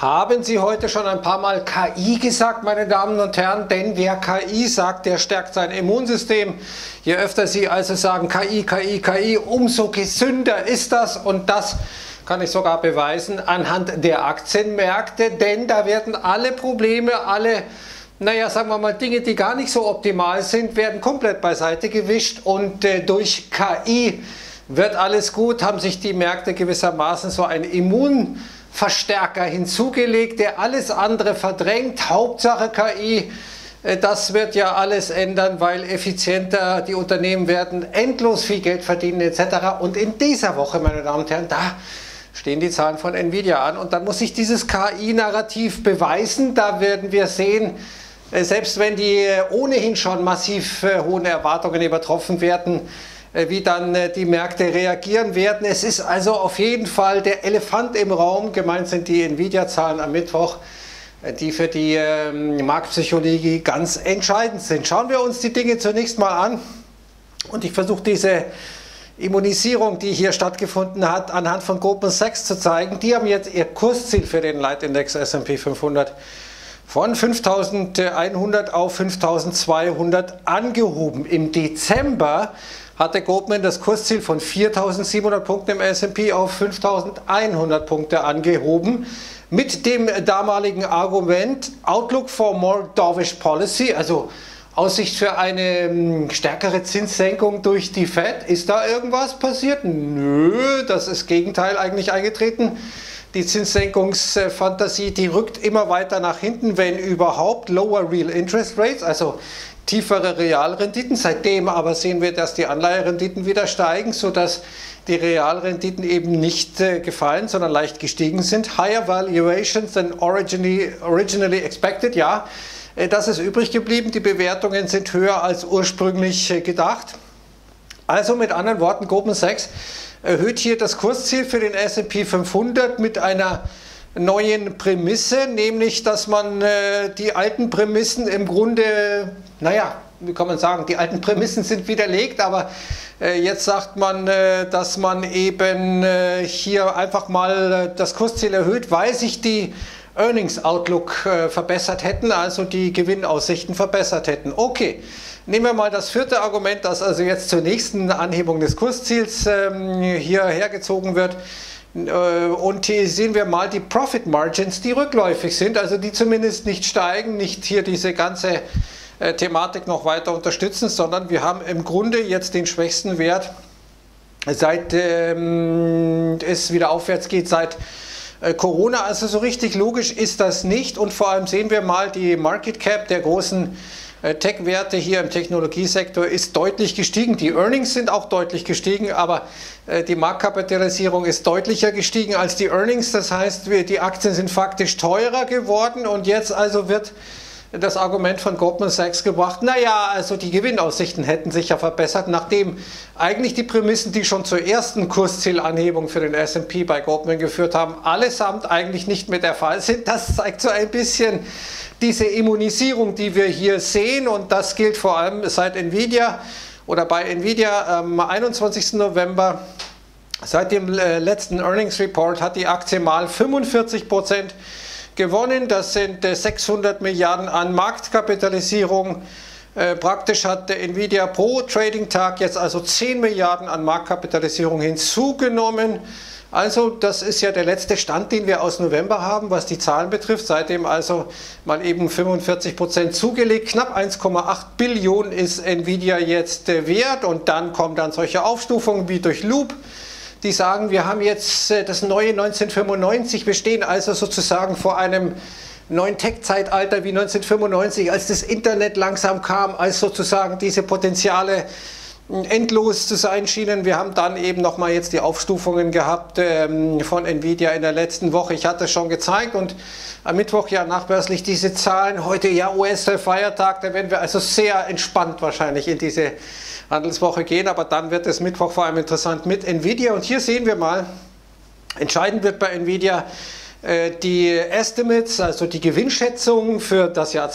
Haben Sie heute schon ein paar Mal KI gesagt, meine Damen und Herren? Denn wer KI sagt, der stärkt sein Immunsystem. Je öfter Sie also sagen KI, KI, KI, umso gesünder ist das. Und das kann ich sogar beweisen anhand der Aktienmärkte. Denn da werden alle Probleme, naja, sagen wir mal, Dinge, die gar nicht so optimal sind, werden komplett beiseite gewischt. Und durch KI wird alles gut, haben sich die Märkte gewissermaßen so ein Immunverstärker hinzugelegt, der alles andere verdrängt. Hauptsache KI, das wird ja alles ändern, weil effizienter, die Unternehmen werden endlos viel Geld verdienen etc. Und in dieser Woche, meine Damen und Herren, da stehen die Zahlen von Nvidia an und dann muss sich dieses KI-Narrativ beweisen. Da werden wir sehen, selbst wenn die ohnehin schon massiv hohen Erwartungen übertroffen werden, wie dann die Märkte reagieren werden. Es ist also auf jeden Fall der Elefant im Raum. Gemeint sind die Nvidia-Zahlen am Mittwoch, die für die Marktpsychologie ganz entscheidend sind. Schauen wir uns die Dinge zunächst mal an und ich versuche diese Immunisierung, die hier stattgefunden hat, anhand von Goldman Sachs zu zeigen. Die haben jetzt ihr Kursziel für den Leitindex S&P 500 von 5.100 auf 5.200 angehoben. Im Dezember hatte Goldman das Kursziel von 4.700 Punkten im S&P auf 5.100 Punkte angehoben. Mit dem damaligen Argument Outlook for more dovish policy, also Aussicht für eine stärkere Zinssenkung durch die Fed. Ist da irgendwas passiert? Nö, das ist das Gegenteil eigentlich eingetreten. Die Zinssenkungsfantasie, die rückt immer weiter nach hinten, wenn überhaupt. Lower Real Interest Rates, also tiefere Realrenditen. Seitdem aber sehen wir, dass die Anleiherenditen wieder steigen, sodass die Realrenditen eben nicht gefallen, sondern leicht gestiegen sind. Higher Valuations than originally expected, ja. Das ist übrig geblieben. Die Bewertungen sind höher als ursprünglich gedacht. Also mit anderen Worten, Goldman Sachs erhöht hier das Kursziel für den S&P 500 mit einer neuen Prämisse, nämlich dass man die alten Prämissen im Grunde, naja, wie kann man sagen, die alten Prämissen sind widerlegt, aber jetzt sagt man, dass man eben hier einfach mal das Kursziel erhöht, weil sich die Earnings Outlook verbessert hätten, also die Gewinnaussichten verbessert hätten. Okay, nehmen wir mal das vierte Argument, das also jetzt zur nächsten Anhebung des Kursziels hier hergezogen wird. Und hier sehen wir mal die Profit Margins, die rückläufig sind, also die zumindest nicht steigen, nicht hier diese ganze Thematik noch weiter unterstützen, sondern wir haben im Grunde jetzt den schwächsten Wert, seit es wieder aufwärts geht, seit Corona. Also so richtig logisch ist das nicht und vor allem sehen wir mal, die Market Cap der großen Tech-Werte hier im Technologiesektor ist deutlich gestiegen. Die Earnings sind auch deutlich gestiegen, aber die Marktkapitalisierung ist deutlicher gestiegen als die Earnings. Das heißt, die Aktien sind faktisch teurer geworden und jetzt also wird das Argument von Goldman Sachs gebracht, naja, also die Gewinnaussichten hätten sich ja verbessert, nachdem eigentlich die Prämissen, die schon zur ersten Kurszielanhebung für den S&P bei Goldman geführt haben, allesamt eigentlich nicht mehr der Fall sind. Das zeigt so ein bisschen diese Immunisierung, die wir hier sehen und das gilt vor allem seit Nvidia oder bei Nvidia am 21. November. Seit dem letzten Earnings Report hat die Aktie mal 45% gewonnen, das sind 600 Milliarden an Marktkapitalisierung. Praktisch hat Nvidia pro Trading-Tag jetzt also 10 Milliarden an Marktkapitalisierung hinzugenommen. Also das ist ja der letzte Stand, den wir aus November haben, was die Zahlen betrifft. Seitdem also mal eben 45% zugelegt. Knapp 1,8 Billionen ist Nvidia jetzt wert und dann kommen dann solche Aufstufungen wie durch Loop. Die sagen, wir haben jetzt das neue 1995, wir stehen also sozusagen vor einem neuen Tech-Zeitalter wie 1995, als das Internet langsam kam, als sozusagen diese Potenziale endlos zu sein schienen. Wir haben dann eben nochmal jetzt die Aufstufungen gehabt von Nvidia in der letzten Woche. Ich hatte es schon gezeigt und am Mittwoch ja nachbörslich diese Zahlen. Heute ja US-Feiertag, da werden wir also sehr entspannt wahrscheinlich in diese Handelswoche gehen, aber dann wird es Mittwoch vor allem interessant mit Nvidia und hier sehen wir mal, entscheidend wird bei Nvidia die Estimates, also die Gewinnschätzung für das Jahr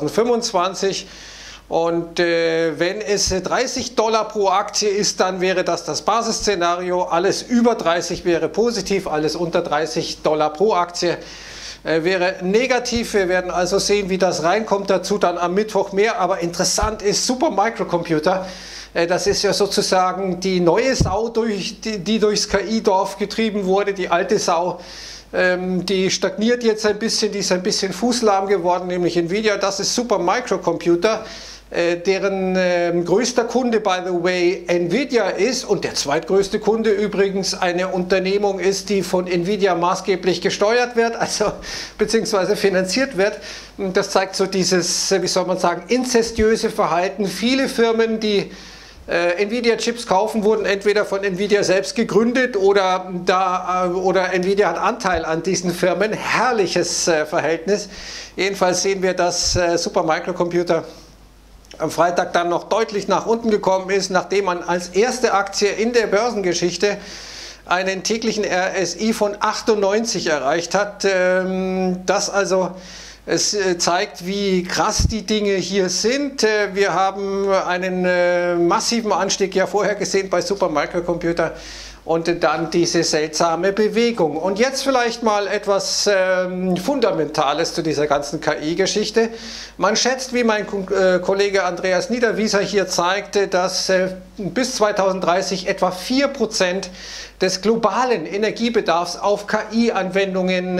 2025 und wenn es $30 pro Aktie ist, dann wäre das das Basisszenario, alles über 30 wäre positiv, alles unter $30 pro Aktie wäre negativ. Wir werden also sehen, wie das reinkommt. Dazu dann am Mittwoch mehr. Aber interessant ist Supermicrocomputer. Das ist ja sozusagen die neue Sau, die durchs KI-Dorf getrieben wurde. Die alte Sau, die stagniert jetzt ein bisschen, die ist ein bisschen fußlahm geworden, nämlich Nvidia. Das ist Supermicrocomputer, deren größter Kunde, by the way, Nvidia ist und der zweitgrößte Kunde übrigens eine Unternehmung ist, die von Nvidia maßgeblich gesteuert wird, also beziehungsweise finanziert wird. Das zeigt so dieses, wie soll man sagen, inzestiöse Verhalten. Viele Firmen, die Nvidia-Chips kaufen, wurden entweder von Nvidia selbst gegründet oder Nvidia hat Anteil an diesen Firmen. Herrliches Verhältnis. Jedenfalls sehen wir, dass Supermicrocomputer am Freitag dann noch deutlich nach unten gekommen ist, nachdem man als erste Aktie in der Börsengeschichte einen täglichen RSI von 98 erreicht hat. Das also es zeigt, wie krass die Dinge hier sind. Wir haben einen massiven Anstieg ja vorher gesehen bei Supermicrocomputer und dann diese seltsame Bewegung. Und jetzt vielleicht mal etwas Fundamentales zu dieser ganzen KI-Geschichte. Man schätzt, wie mein Kollege Andreas Niederwieser hier zeigte, dass bis 2030 etwa 4% des globalen Energiebedarfs auf KI-Anwendungen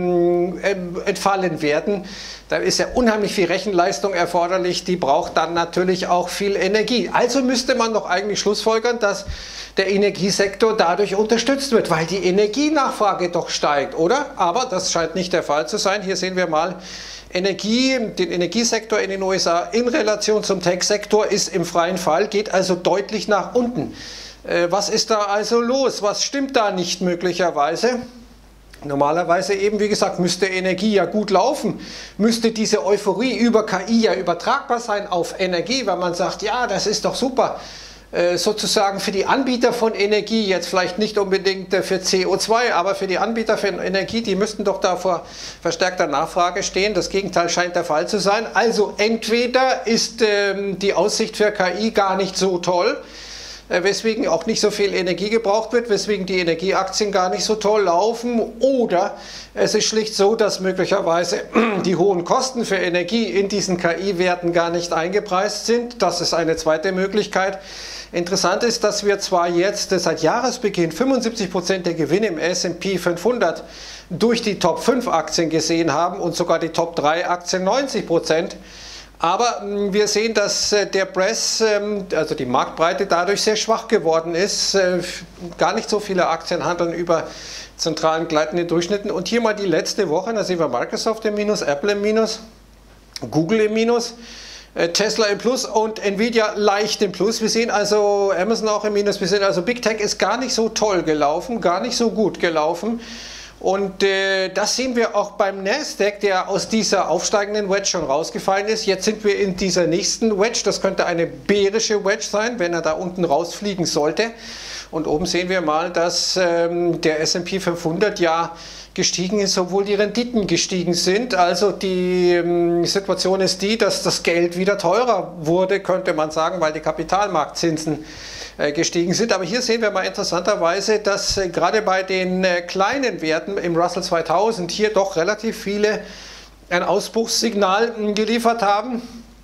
entfallen werden. Da ist ja unheimlich viel Rechenleistung erforderlich, die braucht dann natürlich auch viel Energie. Also müsste man doch eigentlich schlussfolgern, dass der Energiesektor dadurch unterstützt wird, weil die Energienachfrage doch steigt, oder? Aber das scheint nicht der Fall zu sein. Hier sehen wir mal den Energiesektor in den USA in Relation zum Tech-Sektor ist im freien Fall, geht also deutlich nach unten. Was ist da also los? Was stimmt da nicht möglicherweise? Normalerweise eben, wie gesagt, müsste Energie ja gut laufen, müsste diese Euphorie über KI ja übertragbar sein auf Energie, weil man sagt, ja, das ist doch super. Sozusagen für die Anbieter von Energie, jetzt vielleicht nicht unbedingt für CO2, aber für die Anbieter von Energie, die müssten doch da vor verstärkter Nachfrage stehen. Das Gegenteil scheint der Fall zu sein. Also entweder ist die Aussicht für KI gar nicht so toll, weswegen auch nicht so viel Energie gebraucht wird, weswegen die Energieaktien gar nicht so toll laufen, oder es ist schlicht so, dass möglicherweise die hohen Kosten für Energie in diesen KI-Werten gar nicht eingepreist sind. Das ist eine zweite Möglichkeit. Interessant ist, dass wir zwar jetzt seit Jahresbeginn 75% der Gewinne im S&P 500 durch die Top 5 Aktien gesehen haben und sogar die Top 3 Aktien 90%. Aber wir sehen, dass der Press, also die Marktbreite, dadurch sehr schwach geworden ist. Gar nicht so viele Aktien handeln über zentralen gleitenden Durchschnitten. Und hier mal die letzte Woche, da sehen wir Microsoft im Minus, Apple im Minus, Google im Minus, Tesla im Plus und Nvidia leicht im Plus. Wir sehen also Amazon auch im Minus. Wir sehen also Big Tech ist gar nicht so toll gelaufen, gar nicht so gut gelaufen. Und das sehen wir auch beim Nasdaq, der aus dieser aufsteigenden Wedge schon rausgefallen ist. Jetzt sind wir in dieser nächsten Wedge. Das könnte eine bärische Wedge sein, wenn er da unten rausfliegen sollte. Und oben sehen wir mal, dass der S&P 500 ja gestiegen ist, obwohl die Renditen gestiegen sind. Also die Situation ist die, dass das Geld wieder teurer wurde, könnte man sagen, weil die Kapitalmarktzinsen gestiegen sind. Aber hier sehen wir mal interessanterweise, dass gerade bei den kleinen Werten im Russell 2000 hier doch relativ viele ein Ausbruchssignal geliefert haben.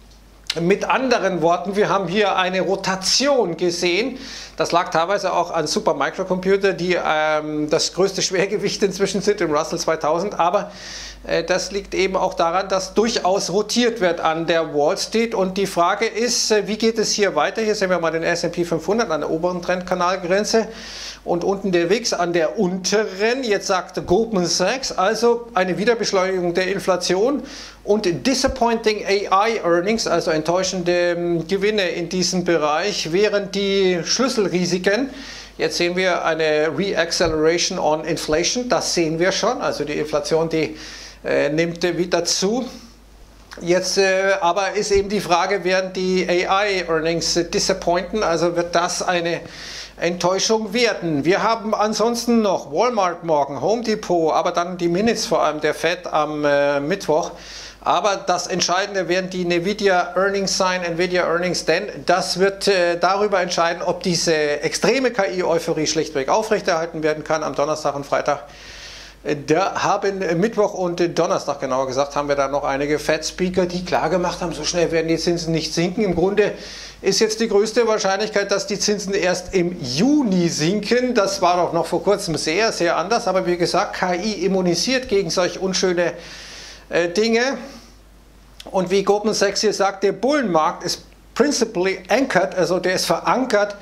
Mit anderen Worten, wir haben hier eine Rotation gesehen. Das lag teilweise auch an Supermicrocomputer, die das größte Schwergewicht inzwischen sind im Russell 2000. Aber das liegt eben auch daran, dass durchaus rotiert wird an der Wall Street. Und die Frage ist, wie geht es hier weiter? Hier sehen wir mal den S&P 500 an der oberen Trendkanalgrenze und unten der WIX an der unteren. Jetzt sagt Goldman Sachs also eine Wiederbeschleunigung der Inflation und disappointing AI Earnings, also enttäuschende Gewinne in diesem Bereich, während die Schlüsselrisiken, jetzt sehen wir eine Reacceleration on Inflation, das sehen wir schon, also die Inflation, die nimmt wieder zu. Jetzt aber ist eben die Frage, werden die AI Earnings disappointen, also wird das eine Enttäuschung werden. Wir haben ansonsten noch Walmart morgen, Home Depot, aber dann die Minutes vor allem der Fed am Mittwoch. Aber das Entscheidende werden die Nvidia Earnings sein, Nvidia Earnings, denn das wird darüber entscheiden, ob diese extreme KI-Euphorie schlichtweg aufrechterhalten werden kann am Donnerstag und Freitag. Da haben Mittwoch und Donnerstag, genauer gesagt, haben wir da noch einige Fed-Speaker, die klar gemacht haben, so schnell werden die Zinsen nicht sinken. Im Grunde ist jetzt die größte Wahrscheinlichkeit, dass die Zinsen erst im Juni sinken. Das war doch noch vor kurzem sehr, sehr anders. Aber wie gesagt, KI immunisiert gegen solch unschöne Dinge. Und wie Goldman Sachs hier sagt, der Bullenmarkt ist principally anchored, also der ist verankert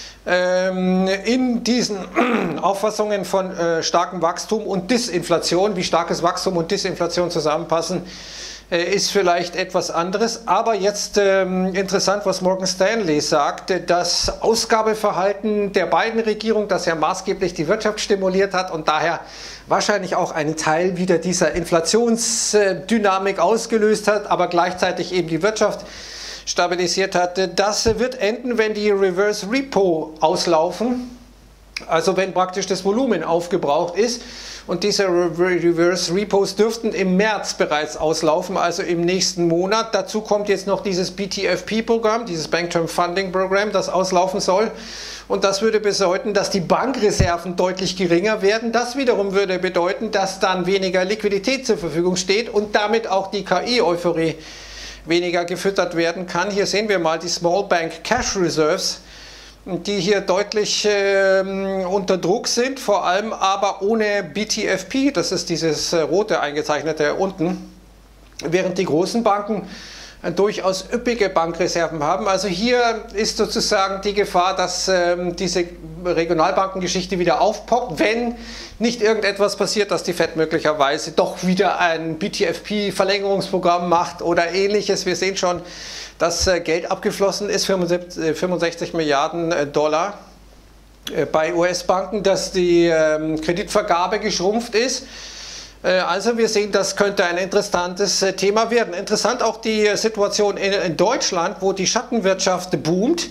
in diesen Auffassungen von starkem Wachstum und Disinflation. Wie starkes Wachstum und Disinflation zusammenpassen, ist vielleicht etwas anderes. Aber jetzt interessant, was Morgan Stanley sagt, das Ausgabeverhalten der beiden Regierungen, das ja maßgeblich die Wirtschaft stimuliert hat und daher wahrscheinlich auch einen Teil wieder dieser Inflationsdynamik ausgelöst hat, aber gleichzeitig eben die Wirtschaft stabilisiert hatte. Das wird enden, wenn die Reverse Repo auslaufen, also wenn praktisch das Volumen aufgebraucht ist. Und diese Reverse Repos dürften im März bereits auslaufen, also im nächsten Monat. Dazu kommt jetzt noch dieses BTFP-Programm, dieses Bank Term Funding Program, das auslaufen soll. Und das würde bedeuten, dass die Bankreserven deutlich geringer werden. Das wiederum würde bedeuten, dass dann weniger Liquidität zur Verfügung steht und damit auch die KI-Euphorie weniger gefüttert werden kann. Hier sehen wir mal die Small Bank Cash Reserves, die hier deutlich unter Druck sind, vor allem aber ohne BTFP, das ist dieses rote eingezeichnete unten, während die großen Banken durchaus üppige Bankreserven haben. Also hier ist sozusagen die Gefahr, dass diese Regionalbankengeschichte wieder aufpoppt, wenn nicht irgendetwas passiert, dass die Fed möglicherweise doch wieder ein BTFP-Verlängerungsprogramm macht oder ähnliches. Wir sehen schon, dass Geld abgeflossen ist, 65 Milliarden Dollar bei US-Banken, dass die Kreditvergabe geschrumpft ist. Also wir sehen, das könnte ein interessantes Thema werden. Interessant auch die Situation in Deutschland, wo die Schattenwirtschaft boomt.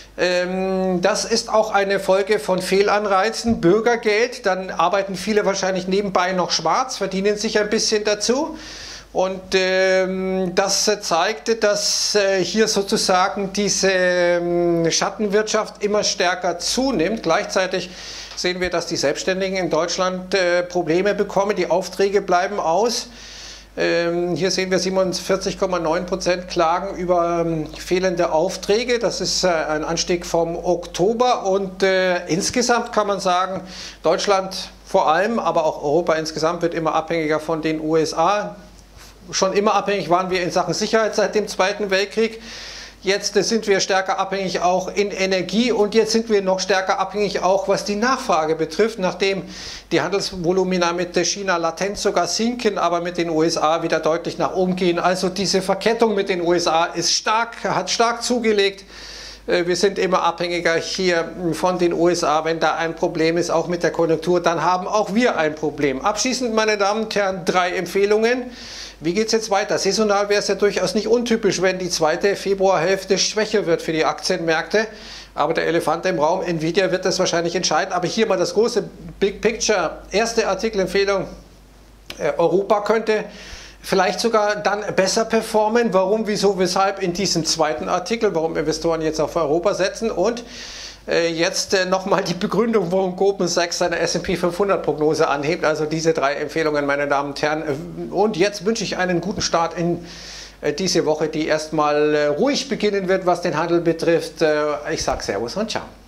Das ist auch eine Folge von Fehlanreizen, Bürgergeld. Dann arbeiten viele wahrscheinlich nebenbei noch schwarz, verdienen sich ein bisschen dazu. Und das zeigte, dass hier sozusagen diese Schattenwirtschaft immer stärker zunimmt. Gleichzeitig sehen wir, dass die Selbstständigen in Deutschland Probleme bekommen, die Aufträge bleiben aus. Hier sehen wir 47,9% Klagen über fehlende Aufträge. Das ist ein Anstieg vom Oktober und insgesamt kann man sagen, Deutschland vor allem, aber auch Europa insgesamt wird immer abhängiger von den USA. Schon immer abhängig waren wir in Sachen Sicherheit seit dem Zweiten Weltkrieg. Jetzt sind wir stärker abhängig auch in Energie und jetzt sind wir noch stärker abhängig auch, was die Nachfrage betrifft, nachdem die Handelsvolumina mit China latent sogar sinken, aber mit den USA wieder deutlich nach oben gehen. Also diese Verkettung mit den USA ist hat stark zugelegt. Wir sind immer abhängiger hier von den USA. Wenn da ein Problem ist, auch mit der Konjunktur, dann haben auch wir ein Problem. Abschließend, meine Damen und Herren, 3 Empfehlungen. Wie geht es jetzt weiter? Saisonal wäre es ja durchaus nicht untypisch, wenn die zweite Februarhälfte schwächer wird für die Aktienmärkte. Aber der Elefant im Raum, Nvidia, wird das wahrscheinlich entscheiden. Aber hier mal das große Big Picture. Erste Artikelempfehlung, Europa könnte vielleicht sogar dann besser performen. Warum, wieso, weshalb in diesem zweiten Artikel, warum Investoren jetzt auf Europa setzen. Und jetzt nochmal die Begründung, warum Goldman Sachs seine S&P 500 Prognose anhebt. Also diese 3 Empfehlungen, meine Damen und Herren. Und jetzt wünsche ich einen guten Start in diese Woche, die erstmal ruhig beginnen wird, was den Handel betrifft. Ich sage Servus und Ciao.